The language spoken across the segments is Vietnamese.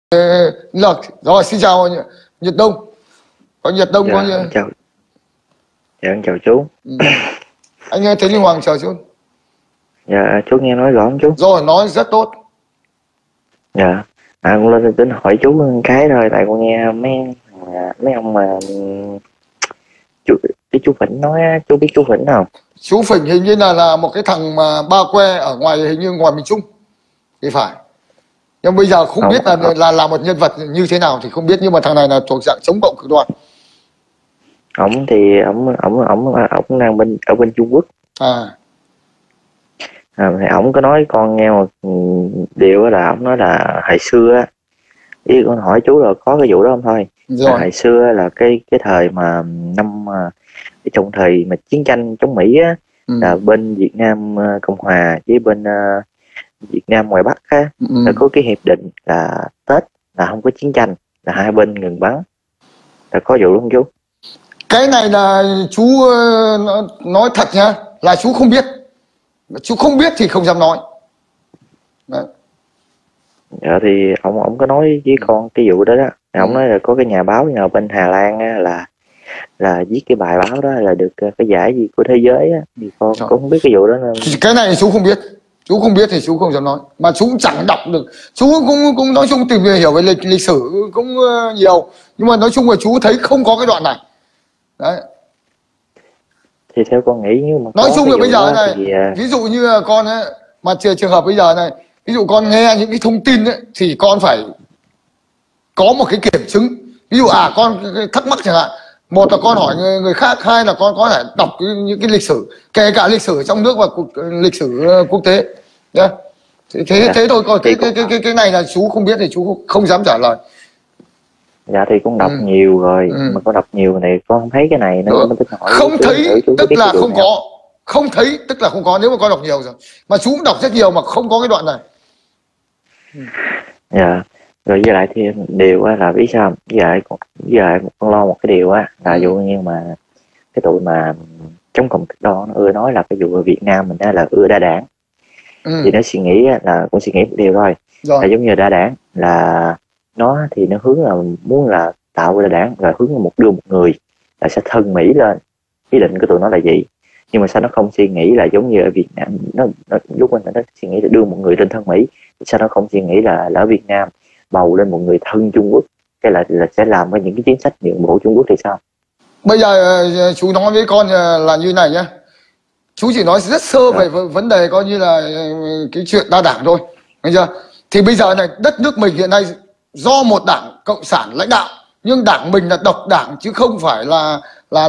Rồi xin chào Nhật Đông. Có Nhật Đông Dạ, có như... chào. Dạ, chào chú. Anh nghe Thế Linh Hoàng chào chú. Dạ, chú nghe nói rõ không chú? Rồi, nói rất tốt. Dạ, con lên tính hỏi chú một cái thôi, tại con nghe mấy ông mà chú Phỉnh nói á, chú biết chú Phỉnh không? Chú Phỉnh hình như là một cái thằng mà ba que ở ngoài, hình như ngoài miền Trung thì phải. Nhưng bây giờ không biết là một nhân vật như thế nào thì không biết, nhưng mà thằng này là thuộc dạng chống cộng cực đoan. Ổng thì ổng đang ở bên Trung Quốc. Thì ổng có nói con nghe một điều là ổng nói là hồi xưa á, ý con hỏi chú là có cái vụ đó không thôi. Hồi xưa là cái thời mà trong thời mà chiến tranh chống Mỹ á, là bên Việt Nam Cộng Hòa với bên Việt Nam ngoài Bắc á, là có cái hiệp định là Tết là không có chiến tranh, là hai bên ngừng bắn, là có vụ đúng không chú? Cái này là chú nói thật nhá, là chú không biết. Chú không biết thì không dám nói. Đấy. Dạ thì ông có nói với con cái vụ đó đó. Ông nói là có cái nhà báo nào bên Hà Lan á, là viết cái bài báo đó là được cái giải gì của thế giới á, thì con cũng không biết cái vụ đó nên... Cái này chú không biết. Chú không biết thì chú không dám nói, mà chú cũng chẳng đọc được. Chú cũng nói chung tìm hiểu về lịch sử cũng nhiều, nhưng mà nói chung là chú thấy không có cái đoạn này. Đấy. Thì theo con nghĩ, nhưng mà nói chung là bây giờ này thì... ví dụ như con ấy, mà trường hợp bây giờ này, ví dụ con nghe những cái thông tin ấy, thì con phải có một cái kiểm chứng. Ví dụ con thắc mắc chẳng hạn, một là con hỏi người khác, hai là con có thể đọc những cái lịch sử, kể cả lịch sử trong nước và lịch sử quốc tế. Thế thôi. Còn cái này là chú không biết thì chú không dám trả lời. Dạ thì con đọc nhiều rồi, mà con đọc nhiều này con không thấy cái này nên con mới hỏi. Không thấy tức là không có, không thấy tức là không có. Nếu mà con đọc nhiều rồi, mà chú cũng đọc rất nhiều mà không có cái đoạn này. Dạ, rồi với lại thì điều á là biết sao, với lại con lo một cái điều á là dụ như mà cái tụi mà chống cộng cực đoan nó ưa nói là cái vụ ở Việt Nam mình đó là ưa đa đảng. Thì nó suy nghĩ là con suy nghĩ một điều thôi, là giống như đa đảng là nó thì nó hướng là muốn là tạo ra đảng, rồi hướng là đưa một người là sẽ thân Mỹ lên. Ý định của tụi nó là gì? Nhưng mà sao nó không suy nghĩ là giống như ở Việt Nam, nó lúc mình nó suy nghĩ là đưa một người lên thân Mỹ, sao nó không suy nghĩ là ở Việt Nam bầu lên một người thân Trung Quốc, cái là sẽ làm với những cái chính sách nhượng bộ Trung Quốc thì sao? Bây giờ chú nói với con là như này nhá, chú chỉ nói rất sơ về vấn đề coi như là cái chuyện đa đảng thôi, nghe chưa? Thì bây giờ này, đất nước mình hiện nay do một đảng cộng sản lãnh đạo, nhưng đảng mình là độc đảng chứ không phải là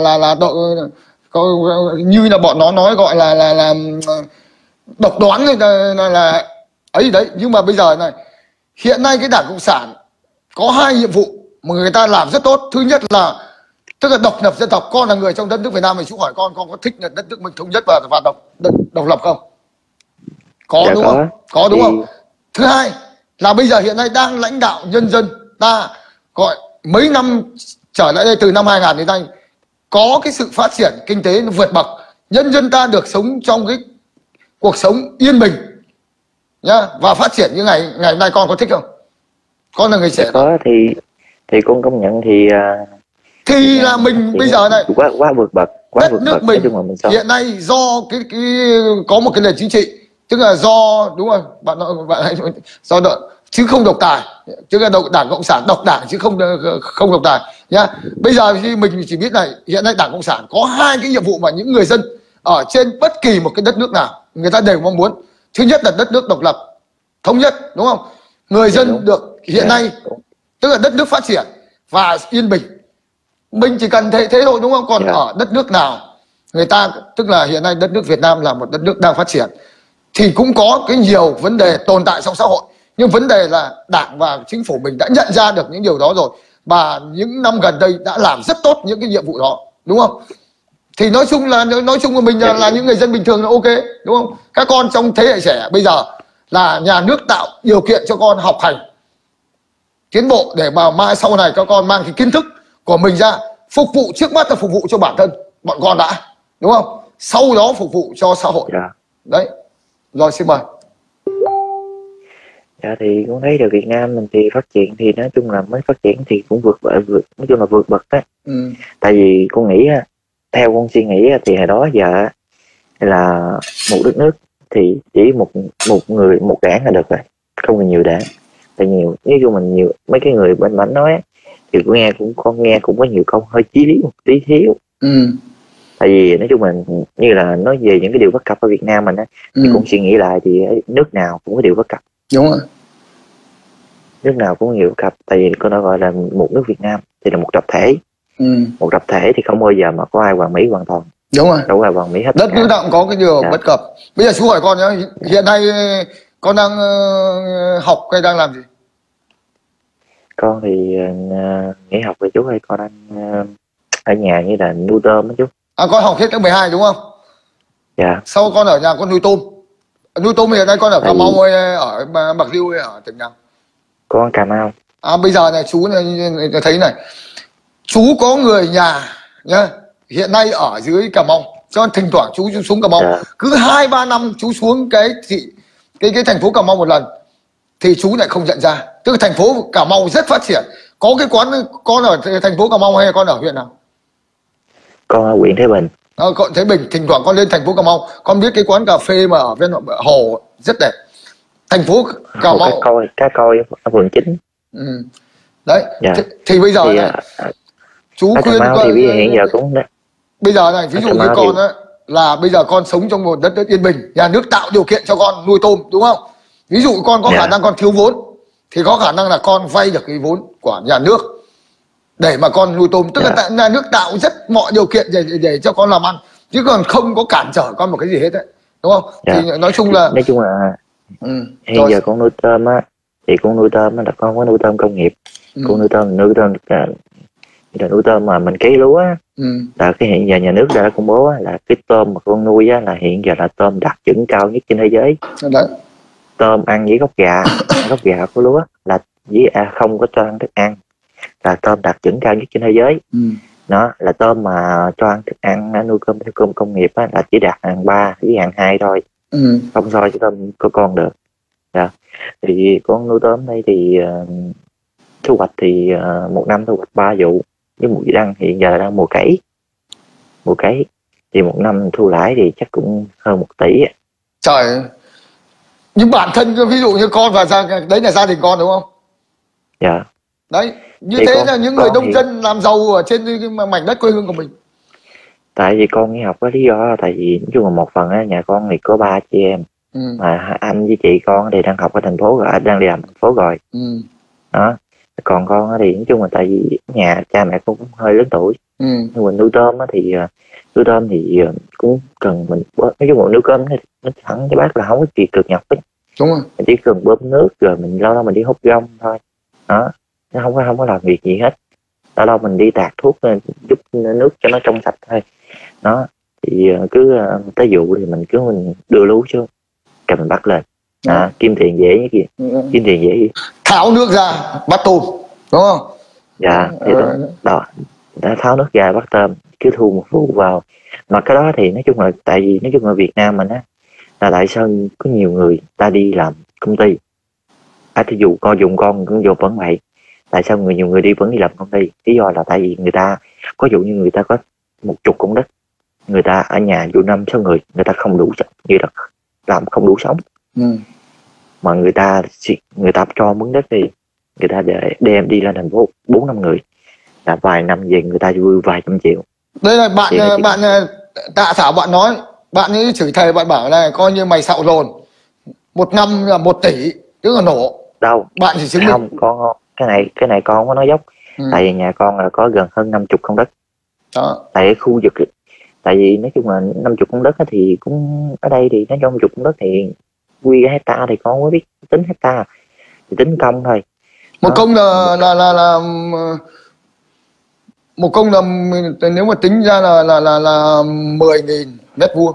như là bọn nó nói gọi là độc đoán là ấy đấy. Nhưng mà bây giờ này, hiện nay cái đảng cộng sản có hai nhiệm vụ mà người ta làm rất tốt. Thứ nhất là tức là độc lập dân tộc. Con là người trong đất nước Việt Nam, thì chú hỏi con có thích là đất nước mình thống nhất và độc lập không? Có. Dạ, đúng không? Có đúng không? Thứ hai là bây giờ hiện nay đang lãnh đạo nhân dân ta, gọi mấy năm trở lại đây, từ năm 2000 đến nay, có cái sự phát triển kinh tế nó vượt bậc, nhân dân ta được sống trong cái cuộc sống yên bình nhá, và phát triển như ngày hôm nay. Con có thích không? Con là người trẻ. Có, thì con công nhận thì là mình bây giờ này quá vượt bậc, đất nước mình hiện nay do cái có một cái nền chính trị, tức là do, đúng rồi bạn do chứ không độc tài, chứ là đảng cộng sản độc đảng chứ không độc tài nhá. Bây giờ thì mình chỉ biết này, hiện nay đảng cộng sản có hai cái nhiệm vụ mà những người dân ở trên bất kỳ một cái đất nước nào người ta đều mong muốn. Thứ nhất là đất nước độc lập thống nhất, đúng không? Người dân được hiện nay tức là đất nước phát triển và yên bình, mình chỉ cần thế thôi, đúng không? Còn ở đất nước nào người ta, tức là hiện nay đất nước Việt Nam là một đất nước đang phát triển, thì cũng có cái nhiều vấn đề tồn tại trong xã hội, nhưng vấn đề là đảng và chính phủ mình đã nhận ra được những điều đó rồi, và những năm gần đây đã làm rất tốt những cái nhiệm vụ đó, đúng không? Thì nói chung là mình là những người dân bình thường là ok, đúng không? Các con trong thế hệ trẻ bây giờ là nhà nước tạo điều kiện cho con học hành tiến bộ, để mà mai sau này các con mang cái kiến thức của mình ra phục vụ. Trước mắt là phục vụ cho bản thân bọn con đã, đúng không? Sau đó phục vụ cho xã hội. Đấy. Rồi xin mời. Dạ thì cũng thấy được Việt Nam mình thì phát triển thì nói chung là mới phát triển thì cũng nói chung là vượt bậc á. Tại vì con nghĩ á, theo con suy nghĩ á, thì hồi đó giờ á, là một đất nước thì chỉ một đảng là được rồi, không cần nhiều đảng. Tại nhiều nếu như mình nhiều mấy cái người bên bánh nói á, thì con nghe cũng có nhiều câu hơi chí lý một tí thiếu. Tại vì nói chung mình như là nói về những cái điều bất cập ở Việt Nam mình á, thì cũng suy nghĩ lại thì nước nào cũng có điều bất cập. Đúng rồi. Nước nào cũng có nhiều bất cập. Tại vì con đã gọi là một nước Việt Nam thì là một tập thể. Một tập thể thì không bao giờ mà có ai hoàn mỹ hoàn toàn. Đúng rồi. Đâu có ai hoàn mỹ hết. Đất nước nào cũng có cái điều bất cập. Bây giờ chú hỏi con nhé, hiện nay con đang học hay đang làm gì? Con thì nghỉ học rồi chú ơi, con đang ở nhà như là nuôi tôm đó chú. Con học hết lớp 12 đúng không? Dạ. Sau con ở nhà con nuôi tôm. Nuôi tôm hiện nay con ở Cà Mau hay ở Bạc Liêu hay ở tỉnh nào? Con Cà Mau. Bây giờ này chú này, thấy này, chú có người nhà nhá, hiện nay ở dưới Cà Mau, cho thỉnh thoảng chú xuống Cà Mau. Cứ 2-3 năm chú xuống cái thành phố Cà Mau một lần thì chú lại không nhận ra. Tức là thành phố Cà Mau rất phát triển. Có cái quán, con ở thành phố Cà Mau hay con ở huyện nào? Con ở huyện Thế Bình. Con Thế Bình, thỉnh thoảng con lên thành phố Cà Mau, con biết cái quán cà phê mà ở bên hồ rất đẹp. Thành phố Cà Mau. Cá Coi ở phường 9. Đấy. Thì bây giờ thì, này, chú khuyên con thì hiện giờ cũng đấy. Bây giờ này, ví dụ như con ấy, là bây giờ con sống trong một đất nước yên bình, nhà nước tạo điều kiện cho con nuôi tôm đúng không? Ví dụ con có khả năng con thiếu vốn thì có khả năng là con vay được cái vốn của nhà nước để mà con nuôi tôm. Tức là nhà nước tạo rất mọi điều kiện để cho con làm ăn, chứ còn không có cản trở con một cái gì hết đấy, đúng không? Thì nói chung là hiện giờ con nuôi tôm á, thì con nuôi tôm là con có nuôi tôm công nghiệp. Con nuôi tôm mà mình cấy lúa á, là cái hiện giờ nhà nước đã công bố á, là cái tôm mà con nuôi á, là hiện giờ là tôm đạt chuẩn cao nhất trên thế giới. Tôm ăn với gốc gà của lúa là không có cho ăn thức ăn, là tôm đạt chuẩn cao nhất trên thế giới. Nó là tôm mà cho ăn thức ăn nuôi cơm theo cơm công nghiệp á, là chỉ đạt hạng 3 với hạng 2 thôi. Không so với tôm của con được. Thì con nuôi tôm đây thì thu hoạch thì một năm thu hoạch 3 vụ. Với mùi đăng hiện giờ đang mùa cấy thì một năm thu lãi thì chắc cũng hơn 1 tỷ. Trời, nhưng bản thân ví dụ như con và đấy là gia đình con đúng không? Dạ. Đấy, như thì thế là những người nông dân làm giàu ở trên mảnh đất quê hương của mình. Tại vì con đi học có lý do, tại vì nói chung là một phần á, nhà con thì có 3 chị em. Mà anh với chị con thì đang học ở thành phố rồi, đang đi làm thành phố rồi. Đó. Còn con thì nói chung là tại vì nhà cha mẹ cũng hơi lớn tuổi. Nhưng mà nuôi tôm thì cũng cần mình, nói chung là nuôi cơm nó thẳng cái bác là không có gì cực nhọc ấy. Đúng rồi. Mình chỉ cần bơm nước rồi mình lâu lâu mình đi hút rong thôi. Đó, nó không có làm việc gì hết. Lâu lâu mình đi tạt thuốc giúp nước cho nó trong sạch thôi. Đó, thì cứ tới vụ thì mình đưa lú xuống, cái mình bắt lên. Kiếm tiền dễ như kìa. Kiếm tiền dễ gì? Tháo nước ra bắt tôm, đúng không? Dạ, thì đó đã tháo nước ra bắt tôm, cứ thu một vụ vào. Mà cái đó thì nói chung là tại vì nói chung là Việt Nam mình á, là tại sao có nhiều người ta đi làm công ty, thì dù con cũng dù vẫn vậy. Tại sao nhiều người vẫn đi làm công ty? Lý do là tại vì người ta có dụ như người ta có 10 công đất, người ta ở nhà dù 5-6 người, người ta không đủ, như là làm không đủ sống. Mà người ta cho mướn đất đi, người ta để đem đi lên thành phố 4-5 người, là vài năm về người ta vui vài trăm triệu. Đây là bạn Tạ Thảo bạn nói, bạn ấy chửi thề, bạn bảo này coi như mày xạo dồn, 1 năm là 1 tỷ, tức là nổ. Đâu bạn chỉ chứng không, con cái này con không có nói dốc. Tại vì nhà con là có gần hơn 50 công đất đó. Tại cái khu vực, tại vì nói chung là 50 công đất thì cũng ở đây thì nói chung 50 công đất thì quy cái hecta thì con mới biết tính hecta, thì tính công thôi. Một công là một công là nếu mà tính ra là 10.000 mét vuông.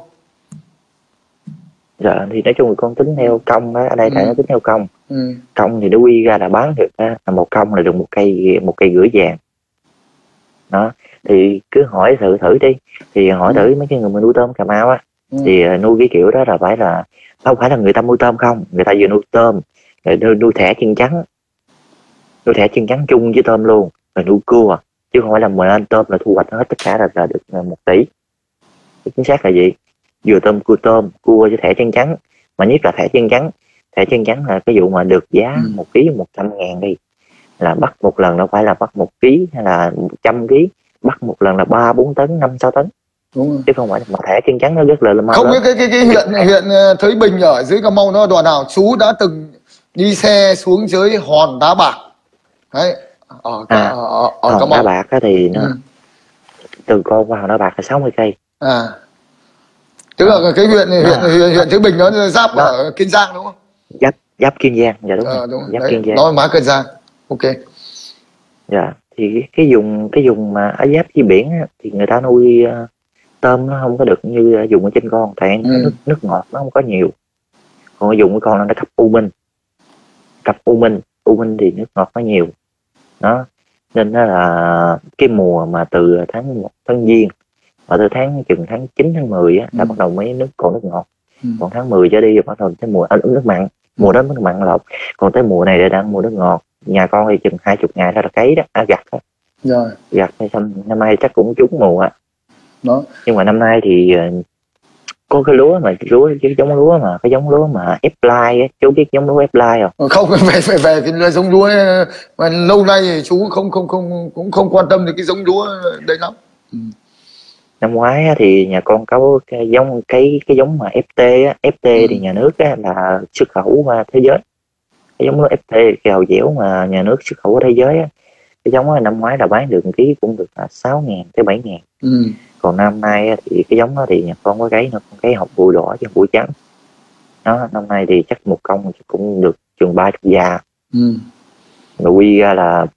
Dạ, thì nói chung là con tính theo công đó, ở đây tại nó tính theo công. Công thì nó quy ra là bán được là 1 công là được 1 cây rưỡi vàng. Đó, thì cứ hỏi thử đi, thì hỏi thử mấy cái người mà nuôi tôm Cà Mau á, thì nuôi cái kiểu đó là không phải là người ta nuôi tôm không, người ta vừa nuôi tôm, rồi nuôi thẻ chân trắng, nuôi thẻ chân trắng chung với tôm luôn, rồi nuôi cua, chứ không phải là mình ăn tôm là thu hoạch hết tất cả là được 1 tỷ. Chính xác là gì, vừa tôm cua cho thẻ chân trắng, mà nhất là thẻ chân trắng. Thẻ chân trắng là cái vụ mà được giá 1 ký 100.000 đi, là bắt một lần đâu phải là bắt 1 ký hay là 100 ký, bắt một lần là 3-4 tấn 5-6 tấn. Đúng rồi. Chứ không phải mà thẻ chân trắng nó rất là mau. Không biết cái huyện Thới Bình ở dưới Cà Mau nó đoạn nào chú đã từng đi xe xuống dưới hòn đá bạc đấy, ở Cà Hòn Mau. Đá Bạc thì nó từ con qua hòn Đá Bạc là 60 cây. Tức là cái huyện Thới Bình nó giáp ở Kiên Giang đúng không? Giáp Kiên Giang, dạ đúng rồi. Đúng. Giáp Đấy, Kiên Giang. nói má Kiên Giang. Ok. Dạ, thì cái vùng mà ở giáp với biển á, thì người ta nuôi tôm nó không có được như dùng ở trên con, tại nước ngọt nó không có nhiều. Còn ở dùng cái con là nó cặp U Minh thì nước ngọt nó nhiều đó, nên đó là cái mùa mà từ tháng 1 tháng Giêng và từ chừng tháng 9 tháng 10 á, là bắt đầu mấy nước còn nước ngọt. Còn tháng 10 trở đi bắt đầu tới mùa nước mặn, mùa đó nước mặn lọc. Còn tới mùa này đang mùa nước ngọt. Nhà con thì chừng 20 ngày đó là cấy đó, gặt đó. Rồi. Gặt thì xong năm nay chắc cũng trúng mùa á. Đó. Nhưng mà năm nay thì có cái giống lúa mà F-line á, chú biết giống lúa F-line không? Không, về cái giống lúa mà lâu nay thì chú cũng không quan tâm đến cái giống lúa đấy lắm. Năm ngoái á, thì nhà con có cái giống mà FT á, thì nhà nước á, là xuất khẩu qua thế giới. Cái giống lúa FT kèo dẻo mà nhà nước xuất khẩu qua thế giới á, cái giống đó, năm ngoái là bán được 1 ký cũng được là 6.000 tới 7.000. Còn năm nay á, thì cái giống đó thì nhà con có cấy, nó con cấy hột bụi đỏ chứ bụi trắng đó. Năm nay thì chắc một công cũng được chừng 30 già, rồi quy ra là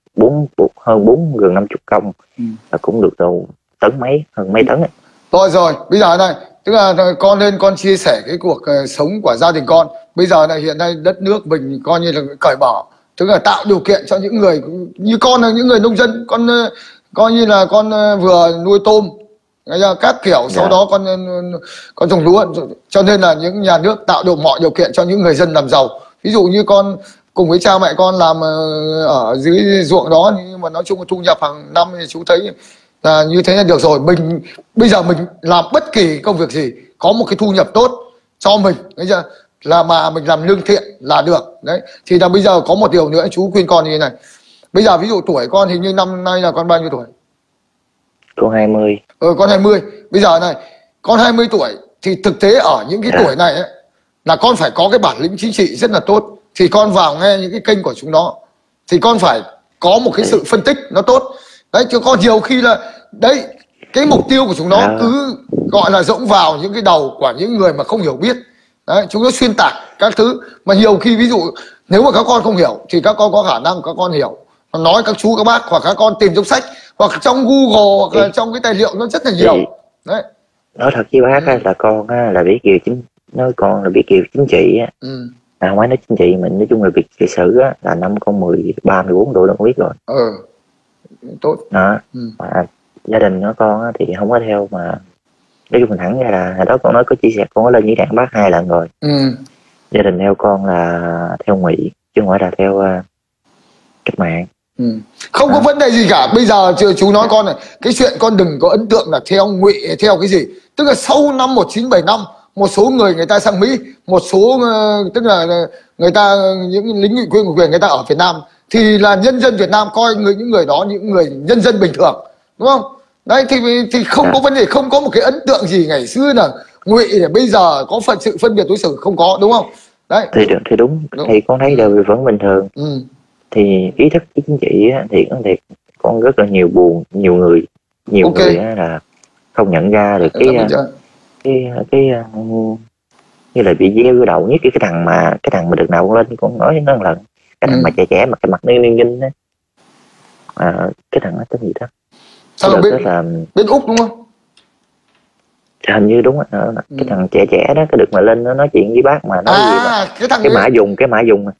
gần 50 công, là cũng được đâu hơn mấy tấn ấy. Rồi bây giờ này, tức là con lên con chia sẻ cái cuộc sống của gia đình con. Bây giờ này hiện nay đất nước mình coi như là cởi mở, tức là tạo điều kiện cho những người như con, là những người nông dân, con coi như là con vừa nuôi tôm các kiểu, sau đó con trồng lúa, cho nên là những nhà nước tạo được mọi điều kiện cho những người dân làm giàu. Ví dụ như con cùng với cha mẹ con làm ở dưới ruộng đó, nhưng mà nói chung là thu nhập hàng năm thì chú thấy là như thế là được rồi. Bây giờ mình làm bất kỳ công việc gì có một cái thu nhập tốt cho mình, bây giờ là mà mình làm lương thiện là được đấy. Thì là bây giờ có một điều nữa chú khuyên con như thế này. Bây giờ ví dụ tuổi con hình như năm nay là con bao nhiêu tuổi? Con 20. Con 20. Bây giờ này, con 20 tuổi thì thực tế ở những cái tuổi này ấy, là con phải có cái bản lĩnh chính trị rất là tốt. Thì con vào nghe những cái kênh của chúng nó thì con phải có một cái sự phân tích nó tốt đấy, chứ con nhiều khi là đấy, cái mục tiêu của chúng nó cứ gọi là dẫm vào những cái đầu của những người mà không hiểu biết đấy, chúng nó xuyên tạc các thứ. Mà nhiều khi ví dụ nếu mà các con không hiểu thì các con có khả năng các con hiểu, nói các chú các bác, hoặc các con tìm trong sách hoặc trong Google hoặc là trong cái tài liệu nó rất là nhiều đấy. Nói thật với bác là con là biết con là biết kiểu chính trị á. Không phải nói chính trị, mình nói chung là việc lịch sử á, là năm con 13-14 tuổi đã biết rồi. Tốt đó. Mà gia đình nó con á, thì không có theo, mà nói chung mình thẳng ra là hồi đó con nói có chia sẻ, con có lên diễn đàn bác 2 lần rồi. Gia đình theo con là theo Ngụy chứ không phải là theo cách mạng. Không có vấn đề gì cả. Bây giờ chú nói con này, cái chuyện con đừng có ấn tượng là theo Ngụy theo cái gì. Tức là sau năm 1975 một số người ta sang Mỹ, một số tức là người ta những lính ngụy quyền của quyền người ta ở Việt Nam, thì là nhân dân Việt Nam coi những người đó những người nhân dân bình thường, đúng không? Đấy thì không có vấn đề, không có một cái ấn tượng gì ngày xưa là Ngụy để bây giờ có sự phân biệt đối xử, không có, đúng không? Đấy thì đúng. Thì con thấy đều vẫn bình thường. Thì ý thức chính trị á, thì con rất là nhiều người là không nhận ra được cái như là bị gieo vô đầu nhất cái thằng mà được nào con lên con nói nó một lần, cái thằng mà trẻ mà cái mặt ninh á, cái thằng nó tên gì đó, sao là bên Úc đúng không? Hình như đúng rồi. Cái thằng trẻ đó cái được mà lên nó nói chuyện với bác mà nói gì mà cái mã dùng cái mã dùng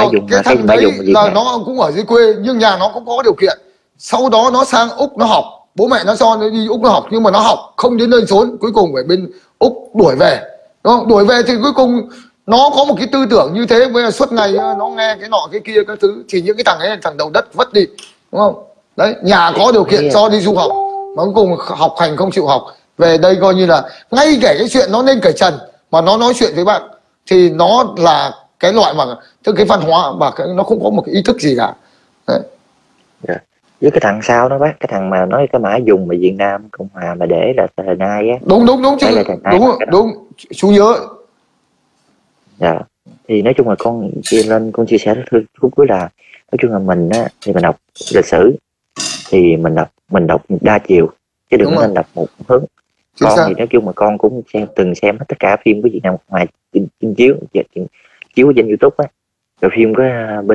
là nó cũng ở dưới quê nhưng nhà nó cũng có điều kiện, sau đó nó sang Úc nó học, bố mẹ nó cho nó đi Úc nó học, nhưng mà nó học không đến nơi trốn, cuối cùng phải bên Úc đuổi về, đúng không? Đuổi về thì cuối cùng nó có một cái tư tưởng như thế, bây giờ suốt ngày nó nghe cái nọ cái kia các thứ, thì những cái thằng ấy là thằng đầu đất vất đi, đúng không? Đấy, nhà có điều kiện cho đi du học mà cuối cùng học hành không chịu học, về đây coi như là ngay cả cái chuyện nó lên cởi trần mà nó nói chuyện với bạn thì nó là cái loại mà tức cái văn hóa và nó không có một cái ý thức gì cả. Đấy. Yeah. Với cái thằng sau đó bác, cái thằng mà nói cái mã dùng mà Việt Nam Cộng Hòa mà để là thời nay á. Đúng chứ. Đúng chú nhớ. Dạ. Thì nói chung là con chia sẻ thứ phút cuối là nói chung là mình á thì mình đọc lịch sử thì mình đọc đa chiều chứ đừng có nên đọc một hướng. Con thì nói chung mà con cũng từng xem hết tất cả phim của Việt Nam Cộng Hòa trên chiếu trên YouTube á, rồi phim có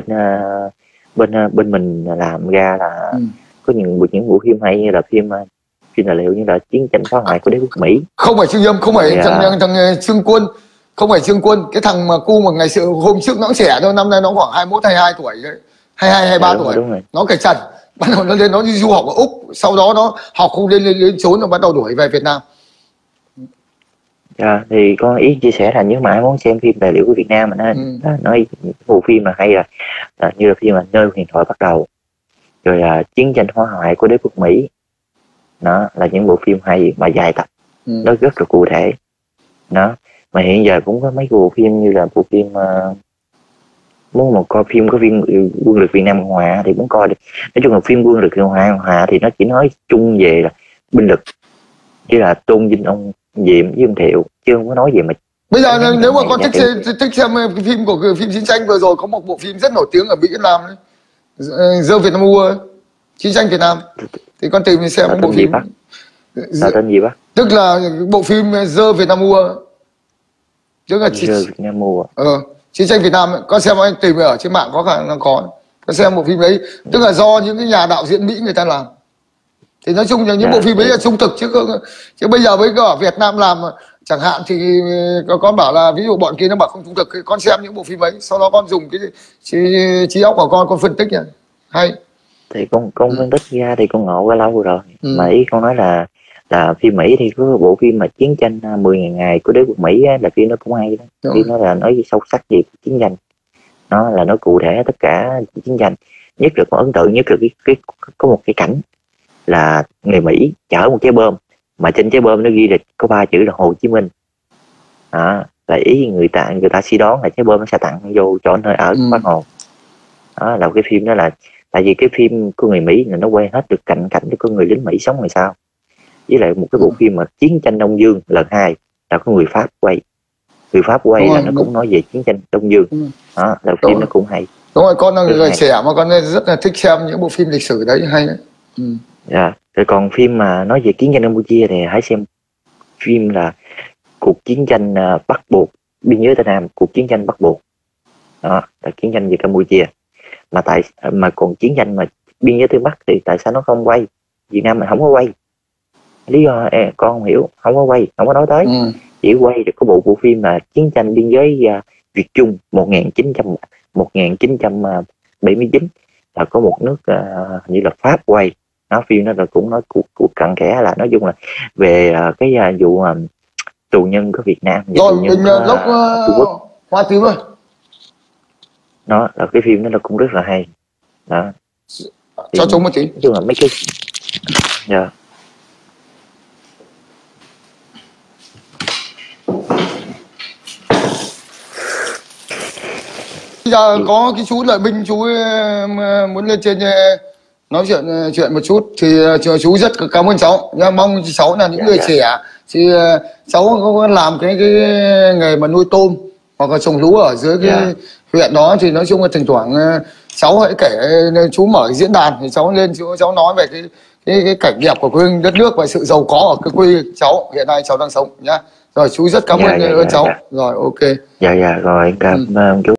bên mình làm ra là có những bộ phim hay như là phim tài liệu như là Chiến tranh phá hoại của đế quốc Mỹ. Không phải Trương Nhâm, không phải thằng Trương Quân, không phải Trương Quân, cái thằng mà cu mà ngày xưa hôm trước nó cũng trẻ thôi, năm nay nó khoảng 21 22 tuổi đấy, 22 23 tuổi. Đúng rồi. Nó cởi trần, bắt đầu nó lên nó đi du học ở Úc, sau đó nó học không lên trốn, nó bắt đầu đuổi về Việt Nam. Thì con ý chia sẻ là nếu mà ai muốn xem phim tài liệu của Việt Nam mà nói bộ phim mà hay là như là phim mà Nơi huyền thoại bắt đầu, rồi là Chiến tranh phá hoại của đế quốc Mỹ, đó là những bộ phim hay mà dài tập, nó rất là cụ thể đó. Mà hiện giờ cũng có mấy bộ phim như là bộ phim muốn một coi phim có phim quân lực Việt Nam Cộng Hòa thì muốn coi được. Nói chung là phim quân lực Việt Nam Cộng Hòa thì nó chỉ nói chung về là binh lực, chứ là tôn vinh ông Diệm với ông Thiệu, chứ không có nói gì mà. Bây giờ nếu mà con thích xem cái phim của phim chiến tranh vừa rồi, có một bộ phim rất nổi tiếng ở Mỹ làm đấy, The Vietnam War, chiến tranh Việt Nam, thì con tìm xem bộ phim. Tên gì bác? Tức là bộ phim The Vietnam War, tức là The Vietnam War. Chiến tranh Việt Nam ấy. Con xem, anh tìm ở trên mạng có khả năng có. Con xem bộ phim đấy, tức là do những cái nhà đạo diễn Mỹ người ta làm. Thì nói chung là những bộ phim ấy là trung thực, chứ bây giờ với ở Việt Nam làm chẳng hạn thì con bảo là ví dụ bọn kia nó bảo không trung thực, con xem những bộ phim ấy, sau đó con dùng cái trí óc của con phân tích nha, hay. Thì con phân tích ra thì con ngộ ra lâu rồi. Mà ý con nói là phim Mỹ thì có bộ phim mà Chiến tranh 10.000 ngày của đế quốc Mỹ á, là phim nó cũng hay đó. Phim nó là nói sâu sắc về chiến tranh, nó là nó cụ thể tất cả chiến tranh. Nhất là con ấn tượng nhất là có một cái cảnh là người Mỹ chở một trái bom mà trên trái bom nó ghi là có 3 chữ là Hồ Chí Minh. Đó, là ý người ta suy đoán là trái bom nó sẽ tặng vô cho nơi ở của Bác Hồ. Đó là cái phim đó là tại vì cái phim của người Mỹ là nó quay hết được cảnh cho con người lính Mỹ sống ngày sau. Với lại một cái bộ phim mà Chiến tranh Đông Dương lần 2 là có người Pháp quay. Người Pháp quay là nó cũng nói về chiến tranh Đông Dương. Đó là phim nó cũng hay. Đúng rồi, con là người trẻ mà con rất là thích xem những bộ phim lịch sử đấy, hay đấy. Rồi còn phim mà nói về chiến tranh Campuchia thì hãy xem phim là cuộc chiến tranh bắt buộc biên giới Tây Nam, cuộc chiến tranh bắt buộc. Đó là chiến tranh về Campuchia. Mà còn chiến tranh mà biên giới Tây Bắc thì tại sao nó không quay? Việt Nam mình không có quay. Lý do con không hiểu, không có quay, không có nói tới. Chỉ quay được có bộ phim là chiến tranh biên giới Việt Trung 1979 là có một nước như là Pháp quay. Nó phim đó là cũng nói cuộc cặn kẽ là nói chung là về cái vụ tù nhân của Việt Nam. Rồi mình lốc Hoa Tím rồi. Đó là cái phim đó là cũng rất là hay. Đó. Cho chúng một tí. Nói chung là mấy cái Bây giờ có cái chú Lợi Minh, chú muốn lên trên nói chuyện một chút thì chú rất cảm ơn cháu. Mong cháu là những người trẻ thì cháu có làm cái nghề mà nuôi tôm hoặc là trồng lúa ở dưới cái huyện đó, thì nói chung là thỉnh thoảng cháu hãy kể, chú mở cái diễn đàn thì cháu lên cháu nói về cái cảnh đẹp của quê đất nước và sự giàu có ở cái quê cháu hiện nay cháu đang sống nhá. Rồi chú rất cảm ơn cháu. Rồi ok. Rồi cảm ơn chú.